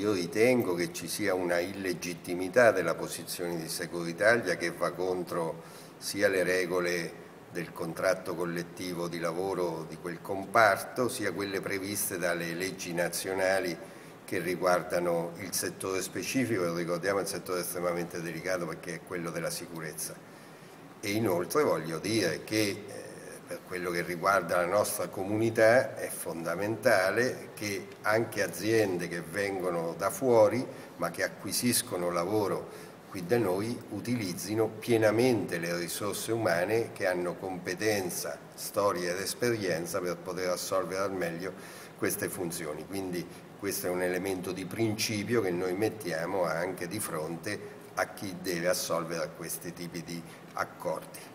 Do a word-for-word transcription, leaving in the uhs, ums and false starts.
io ritengo che ci sia una illegittimità della posizione di Securitalia che va contro sia le regole del contratto collettivo di lavoro di quel comparto, sia quelle previste dalle leggi nazionali che riguardano il settore specifico. Lo ricordiamo, è un settore estremamente delicato perché è quello della sicurezza. E inoltre voglio dire che eh, per quello che riguarda la nostra comunità è fondamentale che anche aziende che vengono da fuori ma che acquisiscono lavoro qui da noi utilizzino pienamente le risorse umane che hanno competenza, storia ed esperienza per poter assolvere al meglio queste funzioni. Quindi questo è un elemento di principio che noi mettiamo anche di fronte a chi deve assolvere a questi tipi di accordi.